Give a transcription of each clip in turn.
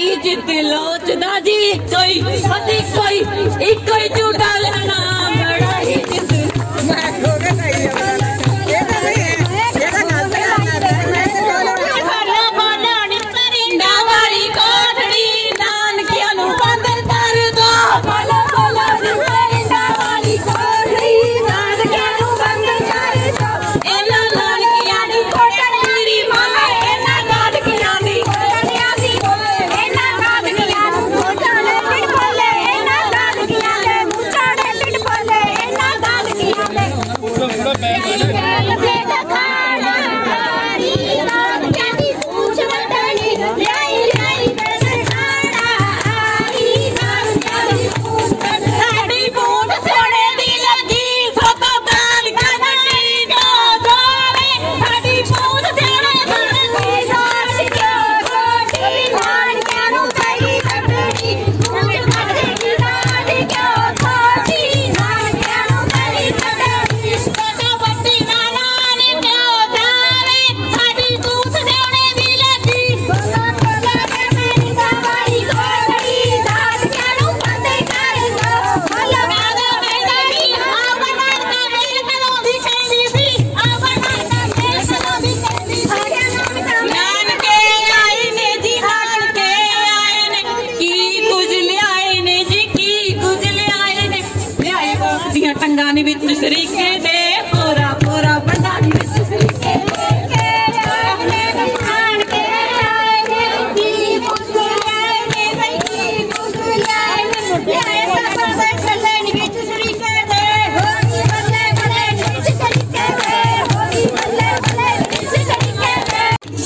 जित लोचदा जी कोई हदी कोई एक कोई झूठा लेना बड़ा ही जित मैं खो के नहीं ये तो नहीं है ये तो गलत है खड़ा बनानी परिंदा वाली कोठड़ी नानकियां नु बंद कर दो बोलो बोलो परिंदा वाली कोठड़ी नानकियां नु बंद कर दो एना नानकियां दी कोठड़ी मेरी मां एना नानकियां दी कोठड़ियां दी एना नानकियां नु कोठड़े लिट बोले एना नानकियां दे मुछड़े लिट बोले एना नानकियां दे पूरा बैग बेटा खाना हरी नानकियां दी पूछ वटनी लाई लाई बेटा खाना हरी नानकियां दी पूछ साडी पूछ सोने दी लगी सोता दाल कमटी दा दोले साडी पूछ सोने दी साडी कोठी नानकियां नु कई कटड़ी पूछ कटड़ी नानी क्यों कोठी नानकियां नु कई कटड़ी सोता बट्टी नानी क्यों दावे साडी पूछ सोने दी लगी बोला बोला मेरी बाबाई कोठी नानकियां नु बंद कर दो बोला बोला मेरी आवना का मेरे कदों दी कहंदी सी आवना का मेरे कदों दी कहंदी सी नानके आए ने जी नानके आए ने की कुछ लियाए ने जी की कुछ लियाए ने लियाए दियां टंगां नी विच शरीके दे पूरा पूरा बंदा नी विच शरीके दे नानके आए ने की कुछ लियाए ने भाई की कुछ लियाए ने लियाए बंदे चले नी विच शरीके दे होली बल्ले बल्ले नी विच शरीके दे होली बल्ले बल्ले नी विच शरीके दे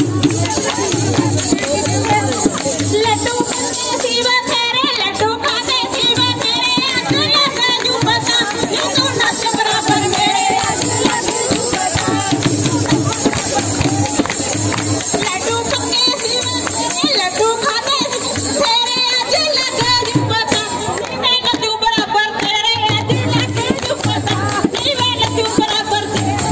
लड्डू सीवा तेरे लड्डू खाते सीवा तेरे अकला साजू पता यूं तो नच बराबर मेरे लड्डू खाते सीवा तेरे लड्डू खाते तेरे अकला साजू पता मैं लड्डू बराबर तेरे अकला साजू पता सीवा लड्डू बराबर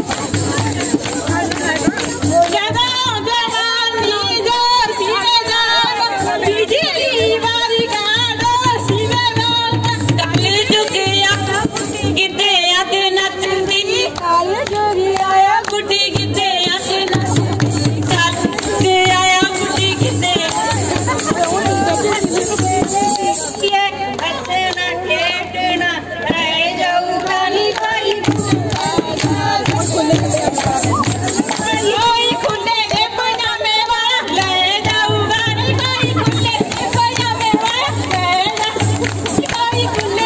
जगा जहानी जोर सीवे जान बिजली वाली गाड़ो सीवे जान काले जुगे आया गिद्दे आते नचदी काले जुगे आया गुड्डी गिद्दे आते नचदी काले आया गुड्डी गिद्दे ये बच्चे ना खेडना रह जाऊगा नी कोई कोई खुले के पजामे वाला ले जाऊगा नी कोई खुले के पजामे वाला ले कोई खुले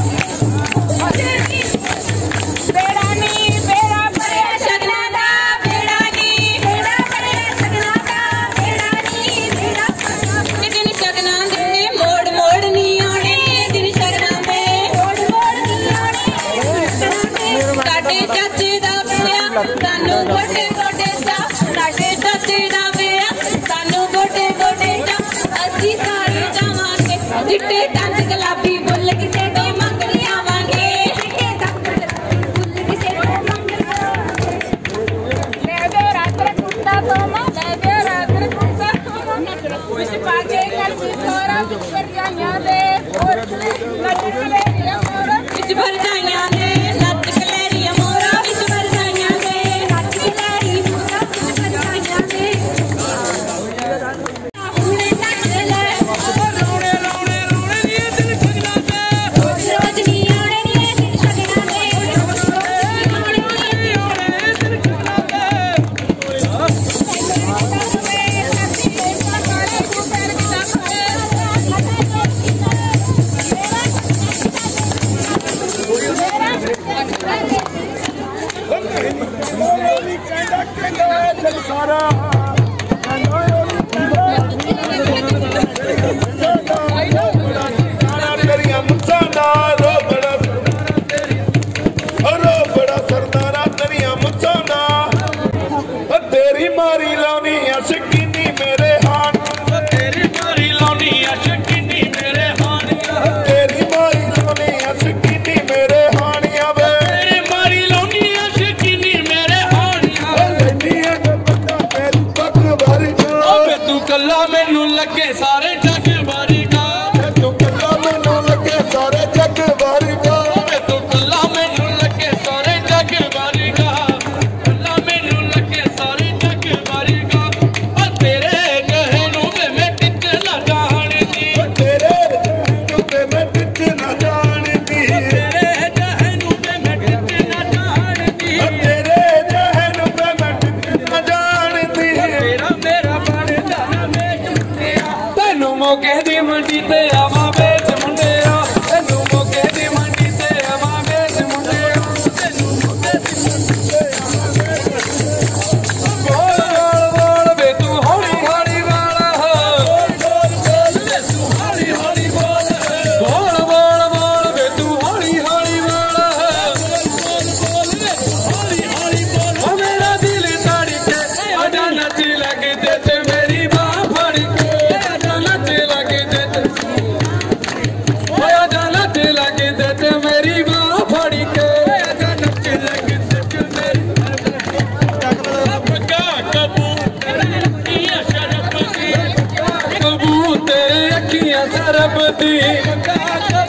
बेड़ा नी बेड़ा परे सगना दा बेड़ा नी बेड़ा परे सगना दा बेड़ा नी बेड़ा दिन सगना दे मोड़ मोड़ नी आने दिन सगना में मोड़ मोड़ नी आने साडे चाचे दा पिया सानू गोटे गोटे चा साडे चाचे दा पिया सानू गोटे गोटे चा असी सारे जावांगे चिट्टे दंद गुलाबी बुल किसे दो मंगली आवांगे चिट्टे दंद बुल किसे दो मंगली ले दे रात कुत्ता तो मां ले दे रात कुत्ता तो मां कुछ पाके कर छोरा कर जाया दे और लट कलेरिया मोरा विच भर जाया दे लट कलेरिया मोरा विच भर जाया दे लट कलेरी मोरा विच भर जाया दे हुने नच ले रोणे रोणे रोणे नी दिल सगना दे रोज रोज नी आने नी दिल सगना दे रोज रोज नी आने नी दिल सगना दे ਮੋਕੇ ਦੀ ਮੰਡੀ ਤੇ ਆਵਾਂ ਵੇਚ ਮੁੰਡਿਆ ਤੈਨੂੰ ਮੋਕੇ ਦੀ ਮੰਡੀ ਤੇ ਆਵਾਂ ਵੇਚ ਮੁੰਡਿਆ ਤੈਨੂੰ ਮੋਕੇ ਦੀ ਮੰਡੀ ਤੇ ਆਵਾਂ ਵੇਚ ਬੋਲ ਬੋਲ ਬੋਲ ਵੇ ਤੂੰ ਹੌਲੀ ਹੌਲੀ ਵਾਲਾ ਬੋਲ ਬੋਲ ਵੇ ਤੂੰ ਹੌਲੀ ਹੌਲੀ ਬੋਲ ਬੋਲ ਬੋਲ ਬੋਲ ਵੇ ਤੂੰ ਹੌਲੀ ਹੌਲੀ ਵਾਲਾ ਬੋਲ ਬੋਲ ਵੇ ਹੌਲੀ ਹੌਲੀ ਬੋਲ ਓ ਮੇਰਾ ਦਿਲ ਤਾੜੀ ਕੇ ਆਜਾ ਨੱਚ ਲੱਗ ਤੇ ਮੇਰੀ ਬਾਹ ਫੜ ਕੇ ਆਜਾ ਨੱਚ ਲੱਗ ਤੇ ਓਏ ਆਜਾ ਨੱਚ ਲੱਗ ਤੇ ਮੇਰੀ ਬਾਹ ਫੜ ਕੇ ਆਜਾ ਨੱਚ ਲੱਗ ਤੇ ਮੇਰੀ ਪੱਕਾ ਕਬੂਤਰ ਅੱਖੀਆਂ ਸ਼ਰਬ ਦੀ ਕਬੂਤਰ ਅੱਖੀਆਂ ਸ਼ਰਬ ਦੀ